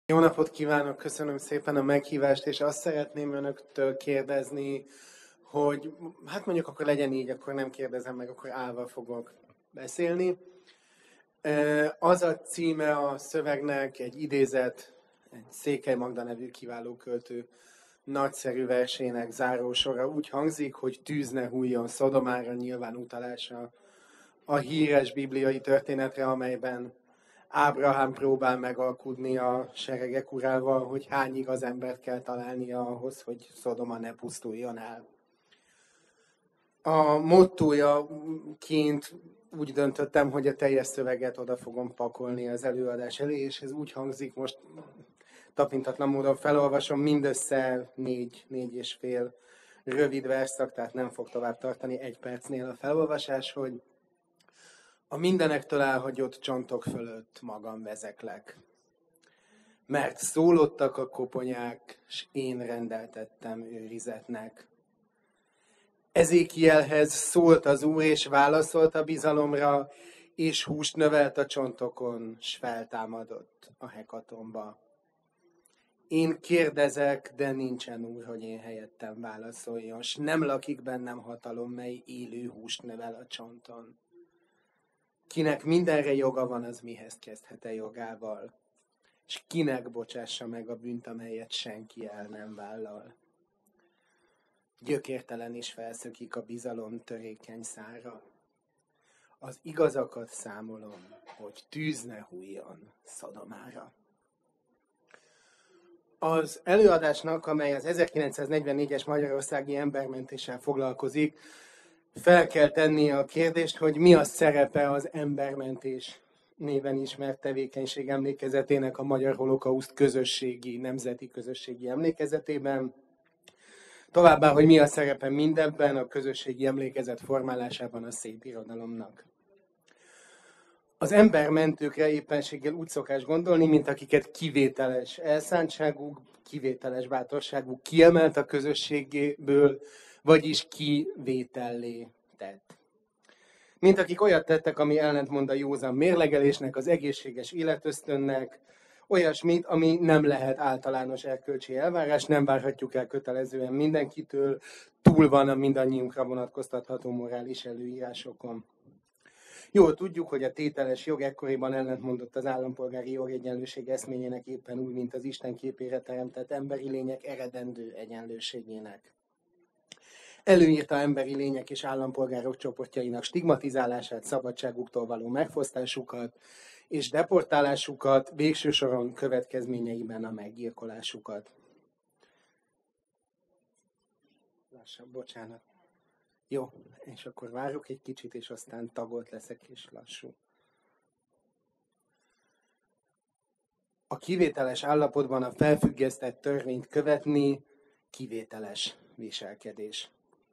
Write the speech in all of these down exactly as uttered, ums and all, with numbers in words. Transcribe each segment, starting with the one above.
Jó napot kívánok, köszönöm szépen a meghívást, és azt szeretném önöktől kérdezni, hogy hát mondjuk akkor legyen így, akkor nem kérdezem meg, akkor állva fogok beszélni. Az a címe a szövegnek, egy idézet, egy Székely Magda nevű kiváló költő nagyszerű versének zárósora úgy hangzik, hogy tűz ne hulljon Szodomára, nyilván utalása a híres bibliai történetre, amelyben Ábrahám próbál megalkudni a seregek urával, hogy hány igaz embert kell találnia ahhoz, hogy Szodoma ne pusztuljon el. A mottójaként úgy döntöttem, hogy a teljes szöveget oda fogom pakolni az előadás elé, és ez úgy hangzik, most tapintatlan módon felolvasom, mindössze négy, négy és fél rövid verszak, tehát nem fog tovább tartani egy percnél a felolvasás, hogy a mindenektől elhagyott csontok fölött magam vezeklek. Mert szólottak a koponyák, s én rendeltettem őrizetnek. Ezékielhez szólt az Úr, és válaszolt a bizalomra, és húst növelt a csontokon, s feltámadott a hekatomba. Én kérdezek, de nincsen Úr, hogy én helyettem válaszoljon, s nem lakik bennem hatalom, mely élő húst növel a csonton. Kinek mindenre joga van, az mihez kezdhet-e jogával? És kinek bocsássa meg a bűnt, amelyet senki el nem vállal? Gyökértelen is felszökik a bizalom törékeny szára. Az igazakat számolom, hogy tűz ne hulljon Szodomára. Az előadásnak, amely az ezerkilencszáznegyvennégyes magyarországi embermentéssel foglalkozik, fel kell tenni a kérdést, hogy mi a szerepe az embermentés néven ismert tevékenység emlékezetének a Magyar Holokauszt közösségi, nemzeti közösségi emlékezetében. Továbbá, hogy mi a szerepe mindebben a közösségi emlékezet formálásában a szép irodalomnak. Az embermentőkre éppenséggel úgy szokás gondolni, mint akiket kivételes elszántságuk, kivételes bátorságuk kiemelt a közösségéből, vagyis kivétellé tett. Mint akik olyat tettek, ami ellentmond a józan mérlegelésnek, az egészséges életösztönnek, olyasmit, ami nem lehet általános erkölcsi elvárás, nem várhatjuk el kötelezően mindenkitől, túl van a mindannyiunkra vonatkoztatható morális előírásokon. Jól tudjuk, hogy a tételes jog ekkoriban ellentmondott az állampolgári jogegyenlőség eszményének éppen úgy, mint az Isten képére teremtett emberi lények eredendő egyenlőségének. Előírta emberi lények és állampolgárok csoportjainak stigmatizálását, szabadságuktól való megfosztásukat és deportálásukat, végső soron következményeiben a meggyilkolásukat. Lassan, bocsánat. Jó, és akkor várok egy kicsit, és aztán tagolt leszek, és lassú. A kivételes állapotban a felfüggesztett törvényt követni kivételes viselkedés.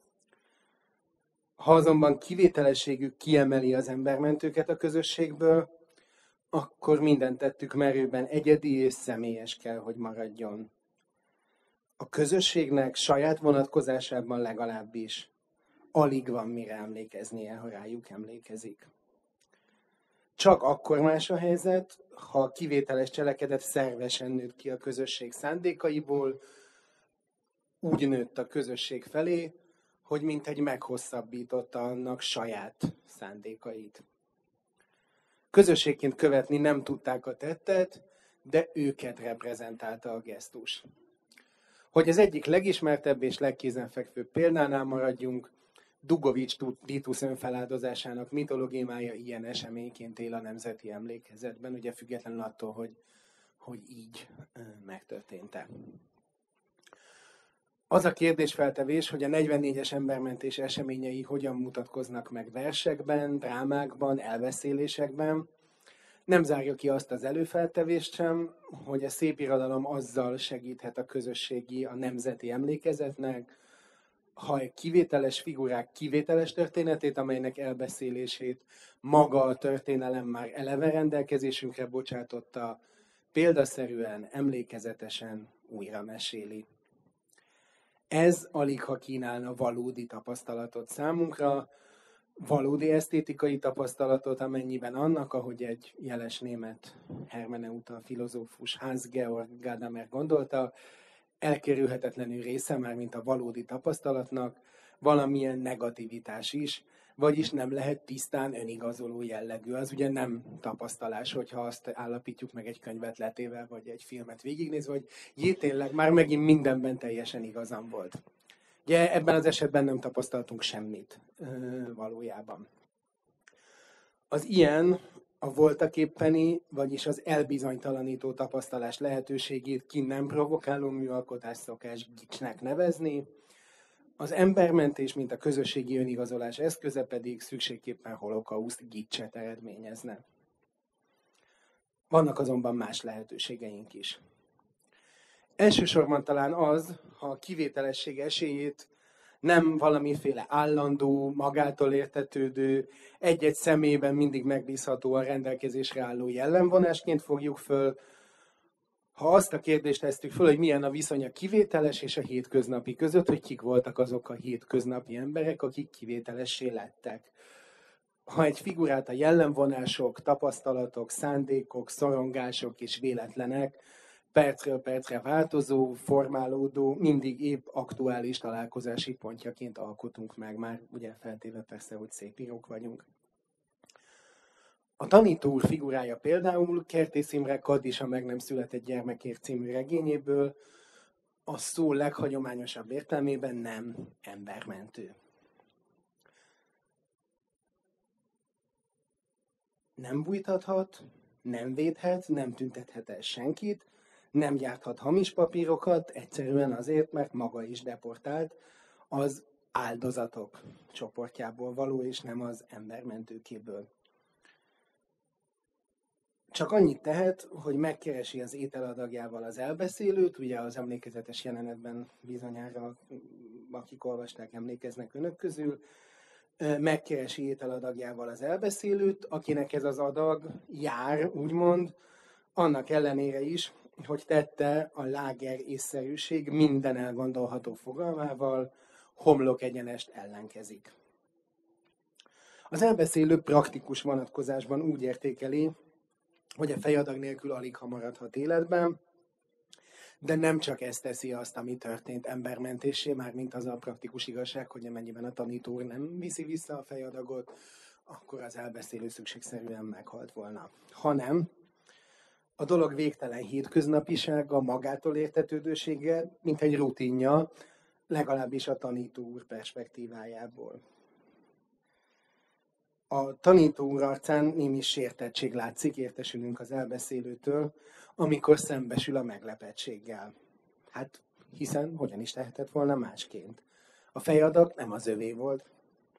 Ha azonban kivételességük kiemeli az embermentőket a közösségből, akkor minden tettük merőben egyedi és személyes kell, hogy maradjon. A közösségnek saját vonatkozásában legalábbis alig van mire emlékeznie, ha rájuk emlékezik. Csak akkor más a helyzet, ha a kivételes cselekedet szervesen nőtt ki a közösség szándékaiból, úgy nőtt a közösség felé, hogy mintegy meghosszabbította annak saját szándékait. Közösségként követni nem tudták a tettet, de őket reprezentálta a gesztus. Hogy az egyik legismertebb és legkézenfekvőbb példánál maradjunk, Dugovics Titus önfeláldozásának mitológiája ilyen eseményként él a nemzeti emlékezetben, ugye függetlenül attól, hogy, hogy így megtörtént-e. Az a kérdésfeltevés, hogy a negyvennégyes embermentés eseményei hogyan mutatkoznak meg versekben, drámákban, elbeszélésekben, nem zárja ki azt az előfeltevést sem, hogy a szép irodalom azzal segíthet a közösségi, a nemzeti emlékezetnek, ha egy kivételes figurák kivételes történetét, amelynek elbeszélését maga a történelem már eleve rendelkezésünkre bocsátotta, példaszerűen, emlékezetesen újra meséli. Ez alig ha kínálna valódi tapasztalatot számunkra, valódi esztétikai tapasztalatot, amennyiben annak, ahogy egy jeles német hermeneuta filozófus Hans Georg Gadamer gondolta, elkerülhetetlenül része már, mint a valódi tapasztalatnak, valamilyen negativitás is, vagyis nem lehet tisztán önigazoló jellegű. Az ugye nem tapasztalás, hogyha azt állapítjuk meg egy könyvet letével, vagy egy filmet végignézve, hogy jé, tényleg már megint mindenben teljesen igazam volt. Ugye ebben az esetben nem tapasztaltunk semmit valójában. Az ilyen a voltaképpeni, vagyis az elbizonytalanító tapasztalás lehetőségét ki nem provokáló műalkotás szokás gicsnek nevezni, az embermentés, mint a közösségi önigazolás eszköze pedig szükségképpen holokauszt gicset eredményezne. Vannak azonban más lehetőségeink is. Elsősorban talán az, ha a kivételesség esélyét nem valamiféle állandó, magától értetődő, egy-egy személyben mindig megbízhatóan rendelkezésre álló jellemvonásként fogjuk föl, ha azt a kérdést tesztük föl, hogy milyen a viszony a kivételes és a hétköznapi között, hogy kik voltak azok a hétköznapi emberek, akik kivételessé lettek. Ha egy figurát a jellemvonások, tapasztalatok, szándékok, szorongások és véletlenek, percről percre változó, formálódó, mindig épp aktuális találkozási pontjaként alkotunk meg, már ugye feltéve persze, hogy szép írók vagyunk. A tanító úr figurája például Kertész Imre Kaddis a meg nem született gyermekért című regényéből a szó leghagyományosabb értelmében nem embermentő. Nem bújtathat, nem védhet, nem tüntethet el senkit, nem gyárthat hamis papírokat, egyszerűen azért, mert maga is deportált, az áldozatok csoportjából való, és nem az embermentőkéből. Csak annyit tehet, hogy megkeresi az ételadagjával az elbeszélőt, ugye az emlékezetes jelenetben bizonyára, akik olvasták, emlékeznek önök közül, megkeresi ételadagjával az elbeszélőt, akinek ez az adag jár, úgymond, annak ellenére is, hogy tette a láger észszerűség minden elgondolható fogalmával, homlok egyenest ellenkezik. Az elbeszélő praktikus vonatkozásban úgy értékeli, hogy a fejadag nélkül alig ha maradhat életben, de nem csak ez teszi azt, ami történt embermentésé, már mint az a praktikus igazság, hogy amennyiben a tanító úr nem viszi vissza a fejadagot, akkor az elbeszélő szükségszerűen meghalt volna. Hanem a dolog végtelen hétköznapisága, magától értetődősége, mint egy rutinja, legalábbis a tanító úr perspektívájából. A tanító úr arcán némi sértettség látszik, értesülünk az elbeszélőtől, amikor szembesül a meglepettséggel. Hát, hiszen hogyan is tehetett volna másként. A fejadag nem az övé volt.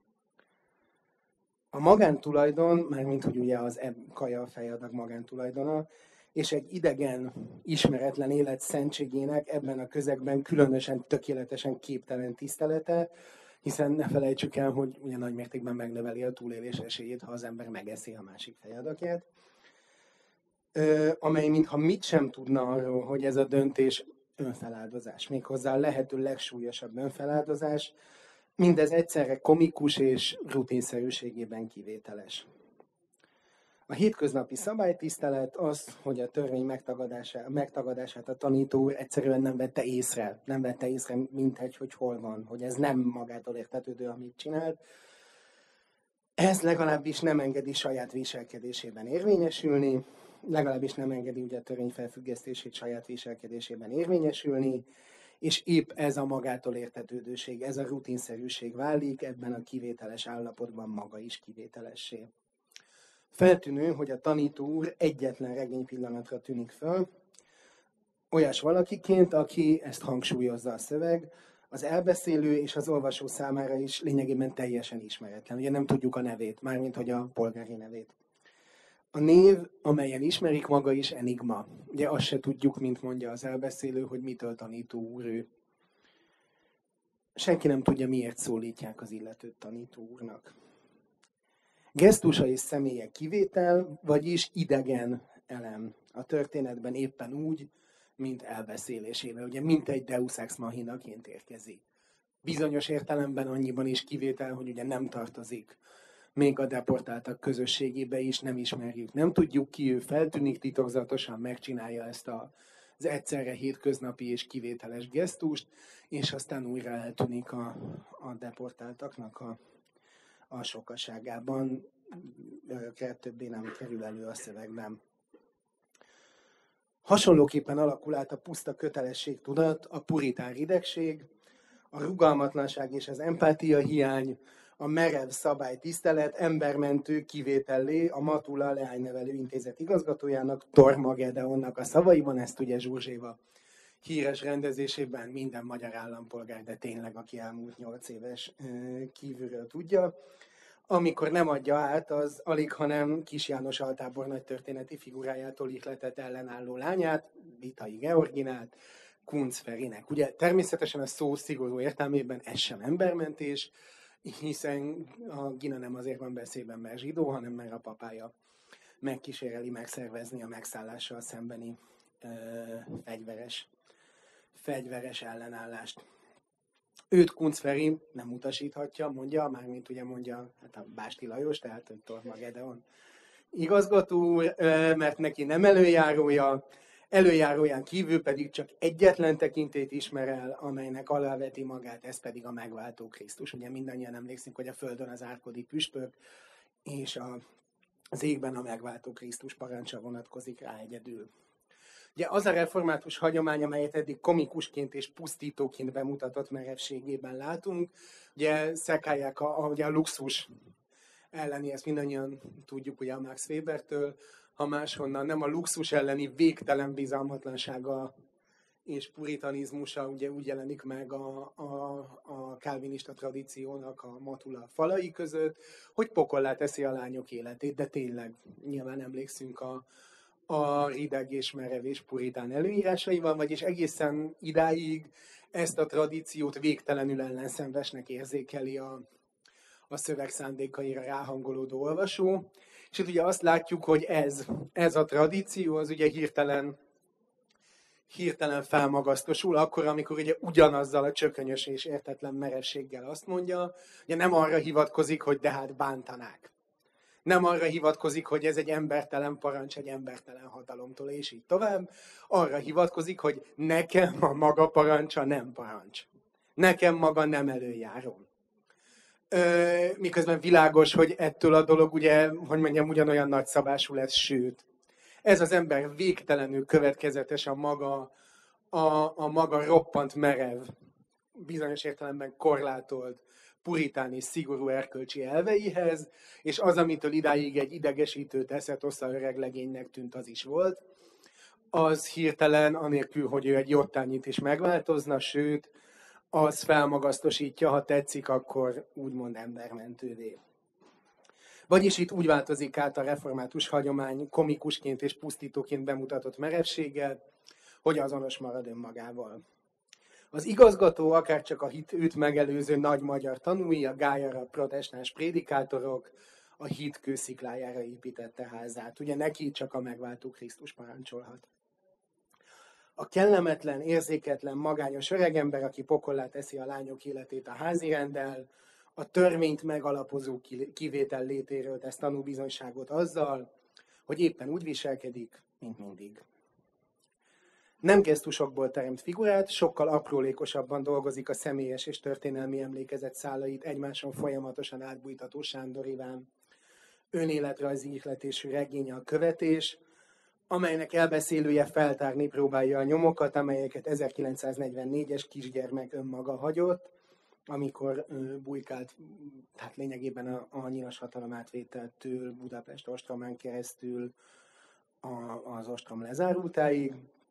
A magántulajdon, mármint hogy ugye az kaja a fejadag magántulajdona, és egy idegen, ismeretlen élet szentségének ebben a közegben különösen tökéletesen képtelen tisztelete, hiszen ne felejtsük el, hogy ugye nagy mértékben megnöveli a túlélés esélyét, ha az ember megeszi a másik fejadagját, amely mintha mit sem tudna arról, hogy ez a döntés önfeláldozás, méghozzá a lehető legsúlyosabb önfeláldozás, mindez egyszerre komikus és rutinszerűségében kivételes. A hétköznapi szabálytisztelet az, hogy a törvény megtagadását, megtagadását a tanító úr egyszerűen nem vette észre, nem vette észre mintegy, hogy hol van, hogy ez nem magától értetődő, amit csinált. Ez legalábbis nem engedi saját viselkedésében érvényesülni, legalábbis nem engedi ugye a törvény felfüggesztését saját viselkedésében érvényesülni, és épp ez a magától értetődőség, ez a rutinszerűség válik, ebben a kivételes állapotban maga is kivételessé. Feltűnő, hogy a tanító úr egyetlen regénypillanatra tűnik föl, olyas valakiként, aki, ezt hangsúlyozza a szöveg, az elbeszélő és az olvasó számára is lényegében teljesen ismeretlen. Ugye nem tudjuk a nevét, mármint hogy a polgári nevét. A név, amelyen ismerik, maga is enigma. Ugye azt se tudjuk, mint mondja az elbeszélő, hogy mitől tanító úr ő. Senki nem tudja, miért szólítják az illetőt tanító úrnak. Gesztusa és személye kivétel, vagyis idegen elem a történetben éppen úgy, mint elbeszélésével. Ugye mint egy deus ex machinaként érkezik. Bizonyos értelemben annyiban is kivétel, hogy ugye nem tartozik még a deportáltak közösségébe is nem ismerjük. Nem tudjuk ki ő, feltűnik titokzatosan, megcsinálja ezt a, az egyszerre hétköznapi és kivételes gesztust, és aztán újra eltűnik a, a deportáltaknak a, a sokaságában. Örökre többé nem kerül elő a szövegben. Hasonlóképpen alakul át a puszta kötelességtudat, a puritán ridegség, a rugalmatlanság és az empátia hiány, a merev szabálytisztelet embermentő kivétellé a Matula Leánynevelő Intézet igazgatójának, Torma Gedeonnak a szavaiban, ezt ugye Zsuzséva híres rendezésében minden magyar állampolgár, de tényleg aki elmúlt nyolc éves kívülről tudja. Amikor nem adja át, az alig, hanem Kis János altábor nagy történeti figurájától ihletett ellenálló lányát, Vitai Georginát, Kunc Ferinek. Ugye természetesen a szó szigorú értelmében ez sem embermentés, hiszen a Gina nem azért van beszédben, mert zsidó, hanem mert a papája megkíséreli megszervezni a megszállással szembeni ö, fegyveres, fegyveres ellenállást. Őt Kunc Feri nem utasíthatja, mondja, mármint ugye mondja hát a Básti Lajos, tehát hogy Torma Gedeon igazgató, mert neki nem előjárója, előjáróján kívül pedig csak egyetlen tekintét ismer el, amelynek aláveti magát, ez pedig a megváltó Krisztus. Ugye mindannyian emlékszünk, hogy a földön az árkodi püspök, és a, az égben a megváltó Krisztus parancsa vonatkozik rá egyedül. Ugye az a református hagyomány, amelyet eddig komikusként és pusztítóként bemutatott merevségében látunk, ugye szekálják a, a, ugye a luxus elleni, ezt mindannyian tudjuk ugye a Max Webertől, ha máshonnan nem a luxus elleni végtelen bizalmatlansága és puritanizmusa ugye úgy jelenik meg a, a, a kálvinista tradíciónak a Matula falai között, hogy pokollá teszi a lányok életét, de tényleg nyilván emlékszünk a, a rideg és merev és puritán előírásaival, vagyis egészen idáig ezt a tradíciót végtelenül ellenszenvesnek érzékeli a, a szöveg szándékaira ráhangolódó olvasó. És itt ugye azt látjuk, hogy ez, ez a tradíció az ugye hirtelen, hirtelen felmagasztosul, akkor, amikor ugye ugyanazzal a csökönyös és értetlen merevséggel azt mondja, ugye nem arra hivatkozik, hogy de hát bántanák. Nem arra hivatkozik, hogy ez egy embertelen parancs, egy embertelen hatalomtól, és így tovább. Arra hivatkozik, hogy nekem a maga parancsa nem parancs. Nekem maga nem előjárom. Ö, miközben világos, hogy ettől a dolog ugye, hogy mondjam, ugyanolyan nagyszabású lesz, sőt. Ez az ember végtelenül következetes a maga, a, a maga roppant merev, bizonyos értelemben korlátolt, puritán és szigorú erkölcsi elveihez, és az, amitől idáig egy idegesítő teszetosza öreg legénynek tűnt, az is volt, az hirtelen, anélkül, hogy ő egy jottányit is megváltozna, sőt, az felmagasztosítja, ha tetszik, akkor úgymond embermentővé. Vagyis itt úgy változik át a református hagyomány komikusként és pusztítóként bemutatott merevséggel, hogy azonos marad önmagával. Az igazgató, akárcsak a hit őt megelőző nagy magyar tanúi, a gályara protestáns prédikátorok, a hit kősziklájára építette házát. Ugye neki csak a megváltó Krisztus parancsolhat. A kellemetlen, érzéketlen, magányos öregember, aki pokollá teszi a lányok életét a házirenddel, a törvényt megalapozó kivétel létéről tesz tanúbizonyságot azzal, hogy éppen úgy viselkedik, mint mindig. Nem gesztusokból teremt figurát, sokkal aprólékosabban dolgozik a személyes és történelmi emlékezet szálait egymáson folyamatosan átbújtató Sándor Iván önéletrajzi ihletésű regénye a Követés, amelynek elbeszélője feltárni próbálja a nyomokat, amelyeket ezerkilencszáznegyvennégyes kisgyermek önmaga hagyott, amikor ö, bujkált, tehát lényegében a, a nyilas hatalom átvételtől Budapest ostromán keresztül a, az ostrom lezárultáig.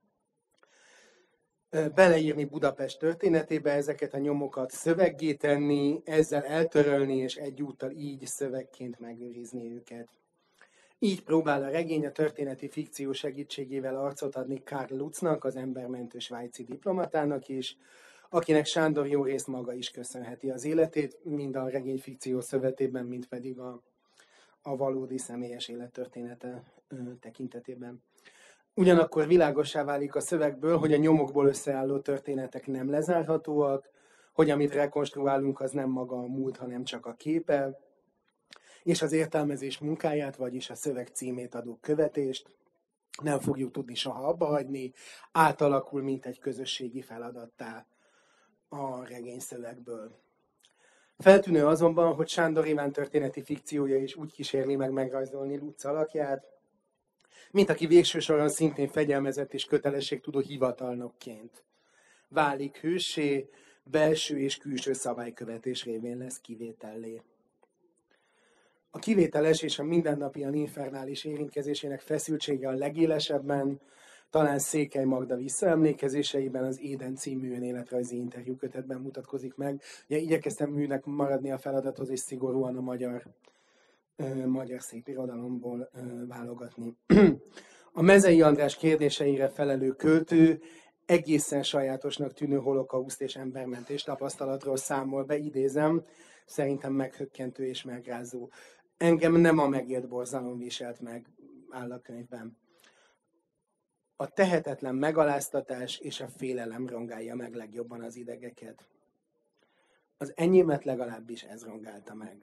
Ö, beleírni Budapest történetébe ezeket a nyomokat, szöveggé tenni, ezzel eltörölni, és egyúttal így szövegként megőrizni őket. Így próbál a regény a történeti fikció segítségével arcot adni Karl Lutznak, az embermentő svájci diplomatának is, akinek Sándor jó részt maga is köszönheti az életét, mind a regény fikció szövetében, mind pedig a, a valódi személyes élettörténete ö, tekintetében. Ugyanakkor világossá válik a szövegből, hogy a nyomokból összeálló történetek nem lezárhatóak, hogy amit rekonstruálunk, az nem maga a múlt, hanem csak a képe, és az értelmezés munkáját, vagyis a szöveg címét adó követést nem fogjuk tudni soha abba hagyni, átalakul, mint egy közösségi feladattá a regényszövegből. Feltűnő azonban, hogy Sándor Iván történeti fikciója is úgy kísérli meg megrajzolni Lutz alakját, mint aki végső soron szintén fegyelmezett és kötelességtudó hivatalnokként válik hőssé, belső és külső szabálykövetés révén lesz kivétellé. A kivételes és a mindennapian infernális érintkezésének feszültsége a legélesebben, talán Székely Magda visszaemlékezéseiben, az Éden című önéletrajzi interjú kötetben mutatkozik meg. Ugye igyekeztem műnek maradni a feladathoz, és szigorúan a magyar, ö, magyar szépirodalomból ö, válogatni. A Mezei András kérdéseire felelő költő egészen sajátosnak tűnő holokauszt és embermentés tapasztalatról számol be, idézem, szerintem meghökkentő és megrázó. Engem nem a megélt borzalom viselt meg, áll a könyvben. A tehetetlen megaláztatás és a félelem rongálja meg legjobban az idegeket. Az enyémet legalábbis ez rongálta meg.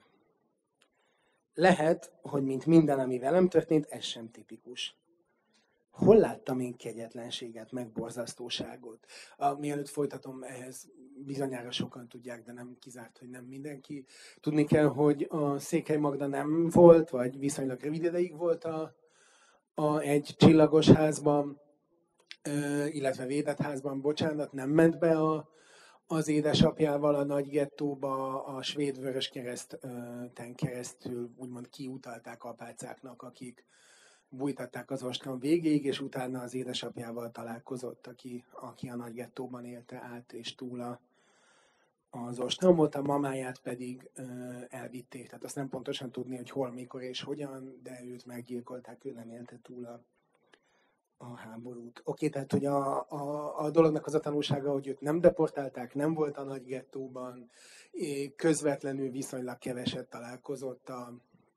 Lehet, hogy mint minden, ami velem történt, ez sem tipikus. Hol láttam én kegyetlenséget, meg borzasztóságot? A, mielőtt folytatom, ehhez bizonyára sokan tudják, de nem kizárt, hogy nem mindenki. Tudni kell, hogy a Székely Magda nem volt, vagy viszonylag rövid ideig volt a, a, egy csillagos házban, illetve védett házban, bocsánat, nem ment be a, az édesapjával a nagy gettóba, a svéd Vöröskereszten keresztül úgymond kiutalták apácáknak, akik bújtatták az ostrom végéig, és utána az édesapjával találkozott, aki, aki a nagy gettóban élte át és túl a, az ostromot, a mamáját pedig ö, elvitték. Tehát azt nem pontosan tudni, hogy hol, mikor és hogyan, de őt meggyilkolták, ő nem élte túl a, a háborút. Oké, tehát hogy a, a, a dolognak az a tanulsága, hogy őt nem deportálták, nem volt a nagy gettóban, közvetlenül viszonylag keveset találkozott a,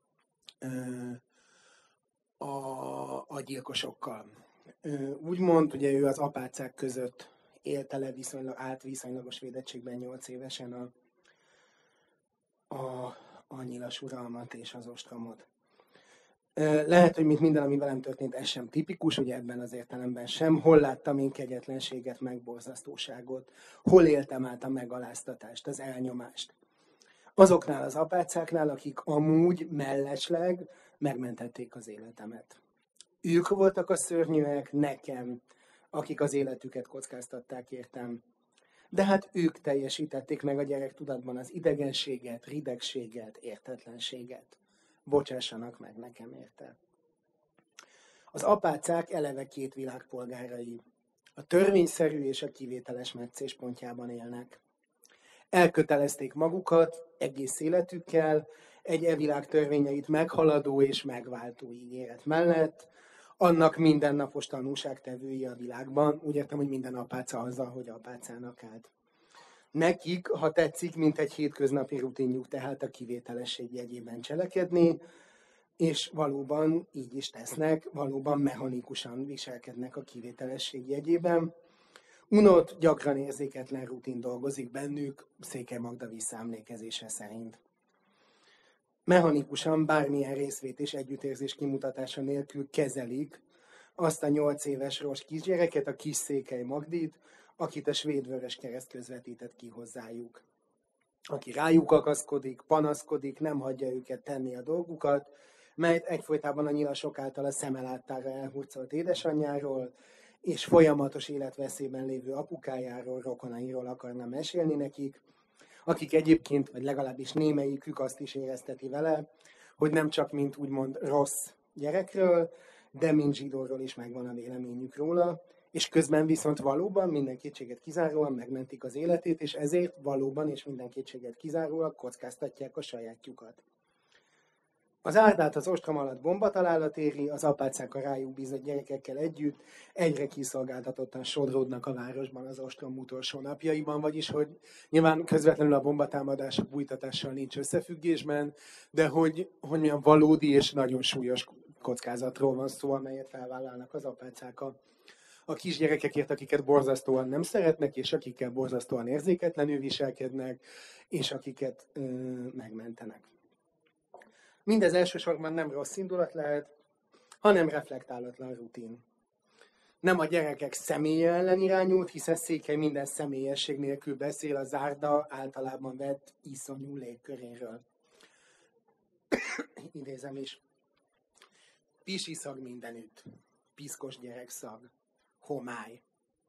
a, a gyilkosokkal. Úgymond, ugye ő az apácák között élte le viszonylag, át viszonylagos védettségben nyolc évesen a, a, a nyilas uralmat és az ostromot. Lehet, hogy mint minden, ami velem történt, ez sem tipikus, ugye ebben az értelemben sem. Hol láttam én kegyetlenséget, meg borzasztóságot? Hol éltem át a megaláztatást, az elnyomást? Azoknál az apácáknál, akik amúgy mellesleg megmentették az életemet. Ők voltak a szörnyűek nekem, akik az életüket kockáztatták értem. De hát ők teljesítették meg a gyerektudatban az idegenséget, ridegséget, értetlenséget. Bocsássanak meg nekem érte. Az apácák eleve két világ polgárai. A törvényszerű és a kivételes meccéspontjában élnek. Elkötelezték magukat egész életükkel, egy e világ törvényeit meghaladó és megváltó ígéret mellett, annak mindennapos tanúságtevői a világban, úgy értem, hogy minden apáca azzal, hogy apácának állt. Nekik, ha tetszik, mint egy hétköznapi rutinjuk, tehát a kivételesség jegyében cselekedni, és valóban így is tesznek, valóban mechanikusan viselkednek a kivételesség jegyében. Unott, gyakran érzéketlen rutin dolgozik bennük, Székely Magda visszaemlékezése szerint. Mechanikusan bármilyen részvét és együttérzés kimutatása nélkül kezelik azt a nyolc éves rossz kisgyereket, a kis Székely Magdit, akit a svéd Vöröskereszt közvetített ki hozzájuk. Aki rájuk akaszkodik, panaszkodik, nem hagyja őket tenni a dolgukat, melyet egyfolytában a nyilasok által a szeme láttára elhurcolt édesanyjáról, és folyamatos életveszélyben lévő apukájáról, rokonairól akarna mesélni nekik, akik egyébként, vagy legalábbis némelyikük azt is érezteti vele, hogy nem csak mint úgymond rossz gyerekről, de mint zsidóról is megvan a véleményük róla, és közben viszont valóban minden kétséget kizáróan megmentik az életét, és ezért valóban és minden kétséget kizárólag kockáztatják a sajátjukat. Az árdát az ostrom alatt bombatalálat éri, az apácák a rájuk bízott gyerekekkel együtt egyre kiszolgáltatottan sodródnak a városban az ostrom utolsó napjaiban, vagyis hogy nyilván közvetlenül a bombatámadás a bújtatással nincs összefüggésben, de hogy, hogy milyen valódi és nagyon súlyos kockázatról van szó, amelyet felvállalnak az apácák a, a kisgyerekekért, akiket borzasztóan nem szeretnek, és akikkel borzasztóan érzéketlenül viselkednek, és akiket ö, megmentenek. Mindez elsősorban nem rossz indulat lehet, hanem reflektálatlan rutin. Nem a gyerekek személye ellen irányult, hiszen Székely minden személyesség nélkül beszél a zárda általában vett iszonyú légköréről. Idézem is. Pisi szag mindenütt. Piszkos gyerekszag. Homály.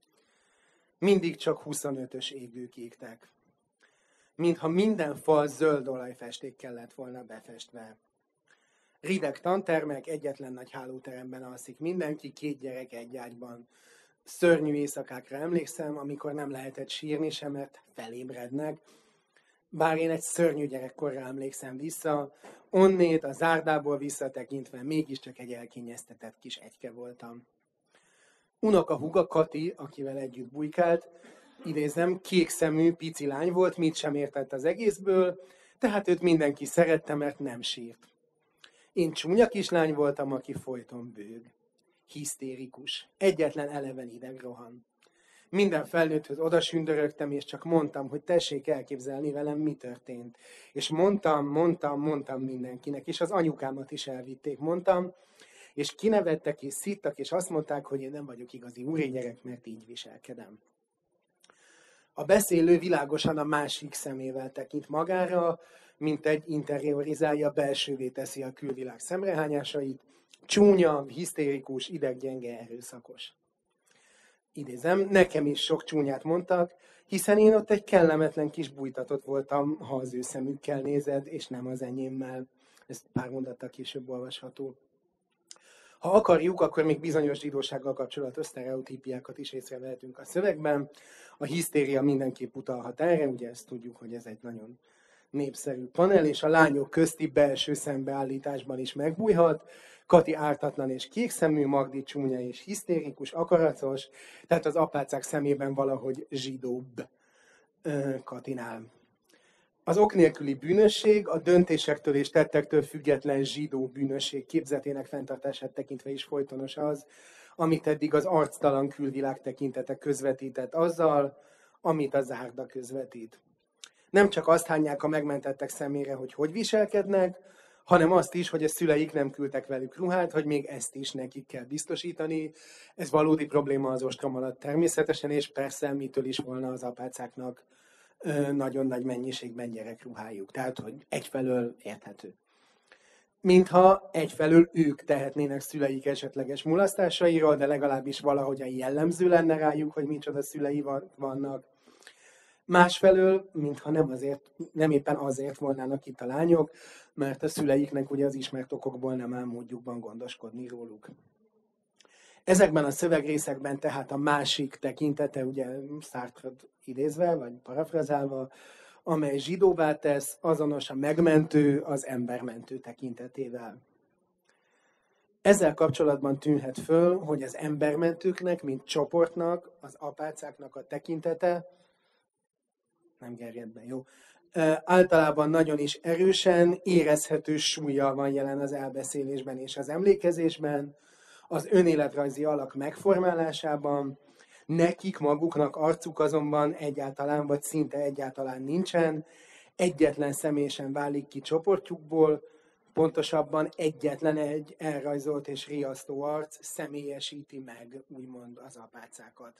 Mindig csak huszonötös égők égtek. Mintha minden fal zöld olajfestékkel lett volna befestve. Rideg tantermek, egyetlen nagy hálóteremben alszik mindenki, két gyerek egy ágyban. Szörnyű éjszakákra emlékszem, amikor nem lehetett sírni sem, mert felébrednek. Bár én egy szörnyű gyerekkorra emlékszem vissza, onnét a zárdából visszatekintve mégiscsak egy elkényeztetett kis egyke voltam. Unoka húga Kati, akivel együtt bujkált, idézem, kékszemű pici lány volt, mit sem értett az egészből, tehát őt mindenki szerette, mert nem sírt. Én csúnya kislány voltam, aki folyton bőg. Hisztérikus. Egyetlen eleven idegrohan. Minden felnőtthöz odasündörögtem, és csak mondtam, hogy tessék elképzelni velem, mi történt. És mondtam, mondtam, mondtam mindenkinek, és az anyukámat is elvitték, mondtam, és kinevettek, és szittak, és azt mondták, hogy én nem vagyok igazi úri gyerek, mert így viselkedem. A beszélő világosan a másik szemével tekint magára, mint egy interiorizálja, belsővé teszi a külvilág szemrehányásait, csúnya, hisztérikus, ideggyenge, erőszakos. Idézem, nekem is sok csúnyát mondtak, hiszen én ott egy kellemetlen kis bújtatott voltam, ha az ő szemükkel nézed, és nem az enyémmel. Ez pár mondattal később olvasható. Ha akarjuk, akkor még bizonyos zsidósággal kapcsolatos sztereotípiákat is észrevehetünk a szövegben. A hisztéria mindenképp utalhat erre, ugye ezt tudjuk, hogy ez egy nagyon népszerű panel, és a lányok közti belső szembeállításban is megbújhat. Kati ártatlan és kékszemű, Magdi csúnya és hisztérikus, akaratos, tehát az apácák szemében valahogy zsidóbb Katinál. Az ok nélküli bűnösség a döntésektől és tettektől független zsidó bűnösség képzetének fenntartását tekintve is folytonos az, amit eddig az arctalan külvilág tekintete közvetített azzal, amit a zárda közvetít. Nem csak azt hányják a megmentettek szemére, hogy hogy viselkednek, hanem azt is, hogy a szüleik nem küldtek velük ruhát, hogy még ezt is nekik kell biztosítani. Ez valódi probléma az ostrom alatt természetesen, és persze mitől is volna az apácáknak nagyon nagy mennyiségben gyerekruhájuk. Tehát, hogy egyfelől érthető. Mintha egyfelől ők tehetnének szüleik esetleges mulasztásairól, de legalábbis valahogyan jellemző lenne rájuk, hogy micsoda szülei vannak. Másfelől, mintha nem, azért, nem éppen azért volnának itt a lányok, mert a szüleiknek ugye az ismert okokból nem áll módjukban gondoskodni róluk. Ezekben a szövegrészekben tehát a másik tekintete, ugye Sartre-t idézve, vagy parafrazálva, amely zsidóvá tesz, azonos a megmentő, az embermentő tekintetével. Ezzel kapcsolatban tűnhet föl, hogy az embermentőknek, mint csoportnak, az apácáknak a tekintete, nem gerjed be, jó, általában nagyon is erősen, érezhető súllyal van jelen az elbeszélésben és az emlékezésben, az önéletrajzi alak megformálásában, nekik maguknak arcuk azonban egyáltalán, vagy szinte egyáltalán nincsen, egyetlen személy sem válik ki csoportjukból, pontosabban egyetlen egy elrajzolt és riasztó arc személyesíti meg, úgymond az apácákat.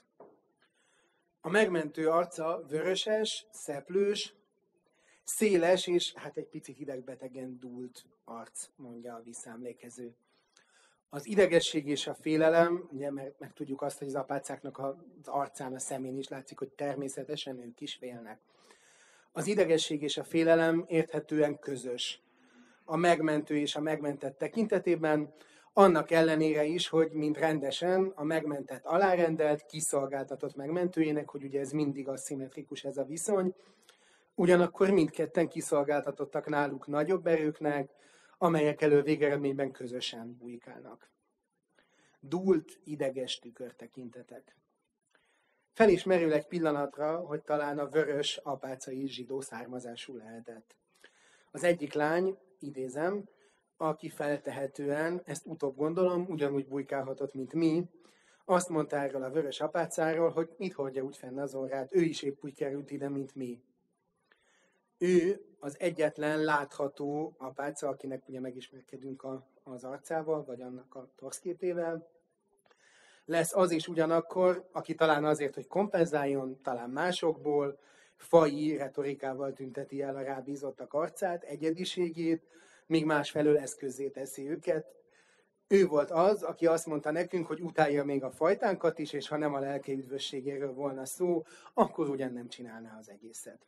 A megmentő arca vöröses, szeplős, széles és hát egy picit hidegbetegen dúlt arc, mondja a visszaemlékező. Az idegesség és a félelem, ugye, mert meg tudjuk azt, hogy az apácáknak az arcán, a szemén is látszik, hogy természetesen ők is félnek. Az idegesség és a félelem érthetően közös. A megmentő és a megmentett tekintetében, annak ellenére is, hogy mint rendesen a megmentett alárendelt, kiszolgáltatott megmentőjének, hogy ugye ez mindig aszimmetrikus ez a viszony, ugyanakkor mindketten kiszolgáltatottak náluk nagyobb erőknek, amelyek elől végeredményben közösen bujkálnak. Dúlt, ideges tükörtekintetek. Fel is merül egy pillanatra, hogy talán a vörös apácai zsidó származású lehetett. Az egyik lány, idézem, aki feltehetően, ezt utóbb gondolom, ugyanúgy bujkálhatott, mint mi, azt mondta erről a vörös apácáról, hogy mit hordja úgy fenn az orrát, ő is épp úgy került ide, mint mi. Ő az egyetlen látható apáca, akinek ugye megismerkedünk a, az arcával, vagy annak a torszképével. Lesz az is ugyanakkor, aki talán azért, hogy kompenzáljon, talán másokból, faji retorikával tünteti el a rábízottak arcát, egyediségét, míg másfelől eszközzé teszi őket. Ő volt az, aki azt mondta nekünk, hogy utálja még a fajtánkat is, és ha nem a lelke üdvösségéről volna szó, akkor ugyan nem csinálná az egészet.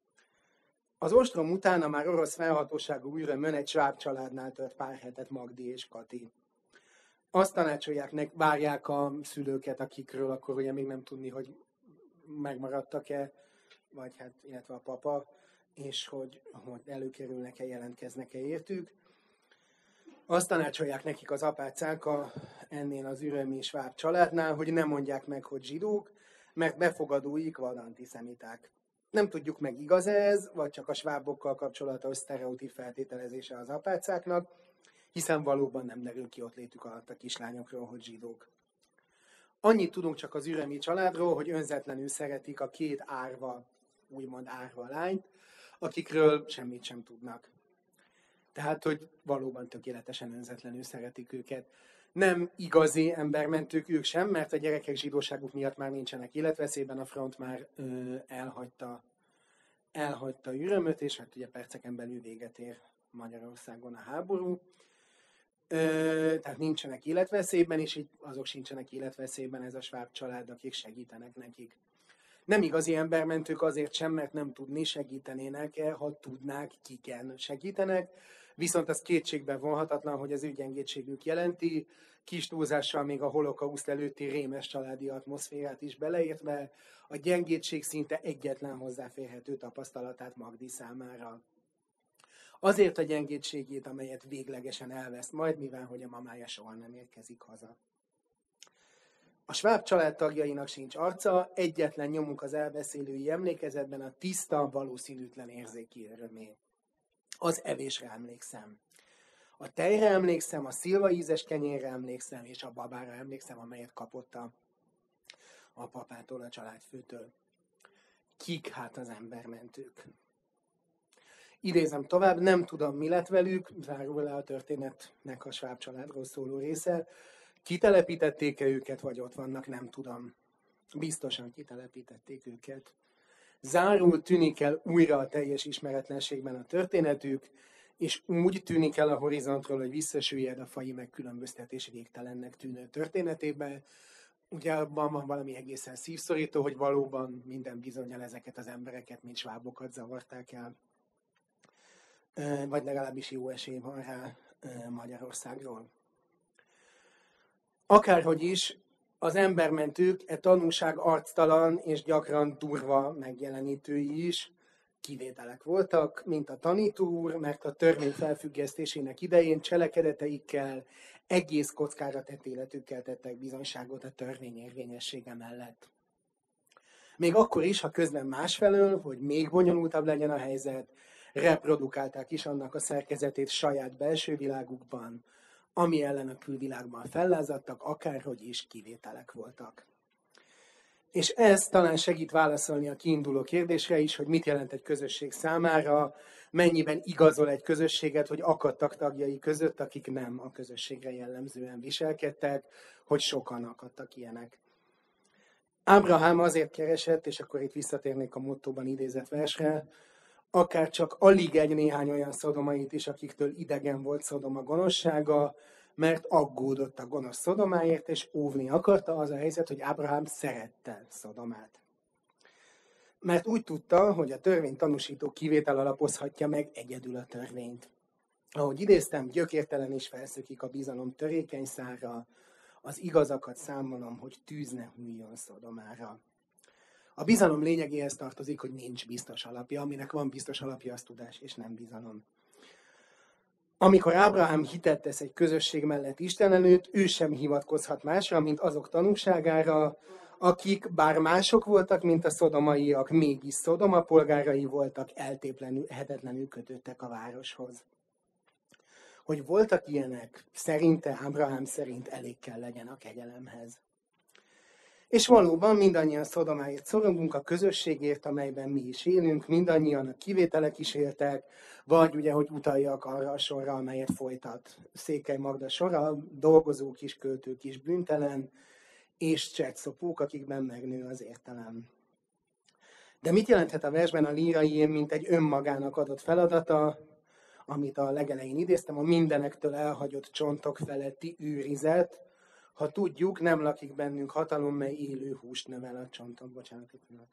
Az ostrom után a már orosz felhatóságú űrömön egy sváb családnál tört pár hetet Magdi és Kati. Azt tanácsolják, nek, várják a szülőket, akikről akkor ugye még nem tudni, hogy megmaradtak-e, vagy hát, illetve a papa, és hogy, hogy előkerülnek-e, jelentkeznek-e értük. Azt tanácsolják nekik az apácák a, ennél az ürömi sváb családnál, hogy nem mondják meg, hogy zsidók, mert befogadóik vad antiszemiták. Nem tudjuk meg, igaz ez, vagy csak a svábokkal kapcsolatos sztereotíp feltételezése az apácáknak, hiszen valóban nem derül ki ott létük alatt a kislányokról, hogy zsidók. Annyit tudunk csak az ürömi családról, hogy önzetlenül szeretik a két árva, úgymond árva lányt, akikről semmit sem tudnak. Tehát, hogy valóban tökéletesen önzetlenül szeretik őket. Nem igazi embermentők ők sem, mert a gyerekek zsidóságuk miatt már nincsenek életveszélyben, a front már ö, elhagyta, elhagyta ürömöt, és hát ugye perceken belül véget ér Magyarországon a háború. Ö, tehát nincsenek életveszélyben, és így azok sincsenek életveszélyben, ez a sváb család, akik segítenek nekik. Nem igazi embermentők azért sem, mert nem tudni, segítenének-e, ha tudnák, kiken segítenek, viszont az kétségbe vonhatatlan, hogy az ő gyengétségük jelenti, kis túlzással még a holokauszt előtti rémes családi atmoszférát is beleértve, a gyengétség szinte egyetlen hozzáférhető tapasztalatát Magdi számára. Azért a gyengétségét, amelyet véglegesen elvesz majd, mivel hogy a mamája soha nem érkezik haza. A sváb család tagjainak sincs arca, egyetlen nyomuk az elbeszélői emlékezetben a tiszta, valószínűtlen érzéki örömé. Az evésre emlékszem. A tejre emlékszem, a szilva ízes kenyérre emlékszem, és a babára emlékszem, amelyet kapott a, a papától, a családfőtől. Kik hát az embermentők? Idézem tovább, nem tudom, mi lett velük, zárul le a történetnek a sváb családról szóló része. Kitelepítették-e őket, vagy ott vannak, nem tudom. Biztosan kitelepítették őket. Zárul tűnik el újra a teljes ismeretlenségben a történetük, és úgy tűnik el a horizontról, hogy visszasüllyed a faji megkülönböztetés végtelennek tűnő történetébe. Ugye abban van valami egészen szívszorító, hogy valóban minden bizonnyal ezeket az embereket, mint svábokat zavarták el. Vagy legalábbis jó esély van rá Magyarországról. Akárhogy is, az embermentők e tanúság arctalan és gyakran durva megjelenítői is kivételek voltak, mint a tanító úr, mert a törvény felfüggesztésének idején cselekedeteikkel, egész kockára tett életükkel tettek bizonyságot a törvény érvényessége mellett. Még akkor is, ha közben másfelől, hogy még bonyolultabb legyen a helyzet, reprodukálták is annak a szerkezetét saját belső világukban, ami ellen a külvilágban fellázadtak, akárhogy is kivételek voltak. És ez talán segít válaszolni a kiinduló kérdésre is, hogy mit jelent egy közösség számára, mennyiben igazol egy közösséget, hogy akadtak tagjai között, akik nem a közösségre jellemzően viselkedtek, hogy sokan akadtak ilyenek. Ábrahám azért keresett, és akkor itt visszatérnék a mottóban idézett versre, akár csak alig egy néhány olyan szodomait is, akiktől idegen volt Szodoma gonoszsága, mert aggódott a gonosz Szodomáért, és óvni akarta. Az a helyzet, hogy Ábrahám szerette Szodomát. Mert úgy tudta, hogy a törvény tanúsító kivétel alapozhatja meg egyedül a törvényt. Ahogy idéztem, gyökértelen is felszökik a bizalom törékeny szára, az igazakat számolom, hogy tűz ne hulljon Szodomára. A bizalom lényegéhez tartozik, hogy nincs biztos alapja, aminek van biztos alapja, az tudás, és nem bizalom. Amikor Ábrahám hitet tesz egy közösség mellett Isten előtt, ő sem hivatkozhat másra, mint azok tanúságára, akik bár mások voltak, mint a szodomaiak, mégis Szodoma polgárai voltak, eltéplenül kötődtek a városhoz. Hogy voltak ilyenek, szerinte, Ábrahám szerint elég kell legyen a kegyelemhez. És valóban mindannyian Szodomáért szorongunk, a közösségért, amelyben mi is élünk, mindannyian a kivételek is éltek, vagy ugye, hogy utaljak arra a sorra, amelyet folytat Székely Magda sora, dolgozó kisköltő kis bűntelen, és csetszopók, akikben megnő az értelem. De mit jelenthet a versben a lírai én, mint egy önmagának adott feladata, amit a legelején idéztem, a mindenektől elhagyott csontok feletti űrizet. Ha tudjuk, nem lakik bennünk hatalom, mely élő húst növel a csonton. Bocsánat, egy pillanat.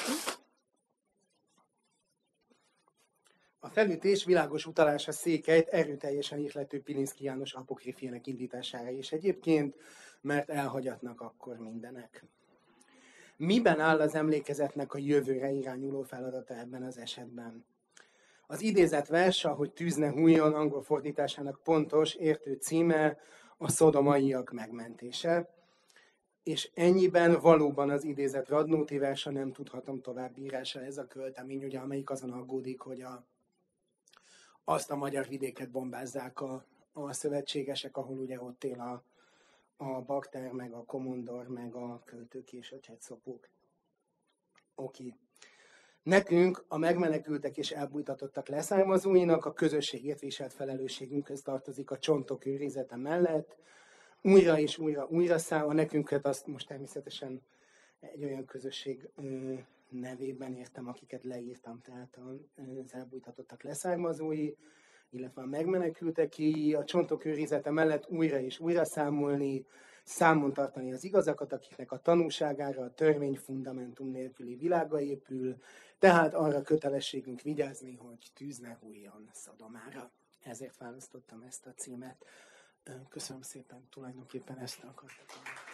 A felütés világos utalás a Székelyt erőteljesen ihlető Pilinszky János apokrifének indítására is egyébként, mert elhagyatnak akkor mindenek. Miben áll az emlékezetnek a jövőre irányuló feladata ebben az esetben? Az idézett vers, ahogy tűzne hújjon, angol fordításának pontos, értő címe a szodomaiak megmentése, és ennyiben valóban az idézett Radnóti versa nem tudhatom tovább írása, ez a költemény, ugye, amelyik azon aggódik, hogy a, azt a magyar vidéket bombázzák a, a szövetségesek, ahol ugye ott él a, a bakter, meg a komondor, meg a költők és a csetszopók. Oké. Okay. Nekünk, a megmenekültek és elbújtatottak leszármazóinak a közösségért viselt felelősségünkhöz tartozik a csontok őrizete mellett. Újra és újra, újra száll, a nekünket azt most természetesen egy olyan közösség ö, nevében értem, akiket leírtam, tehát az elbújtatottak leszármazói, illetve a megmenekülteké, a csontok őrizete mellett újra és újra számolni, számon tartani az igazakat, akiknek a tanúságára a törvény fundamentum nélküli világa épül, tehát arra kötelességünk vigyázni, hogy tűz ne hújjon Szodomára. Ezért választottam ezt a címet. Köszönöm szépen, tulajdonképpen ezt akartam.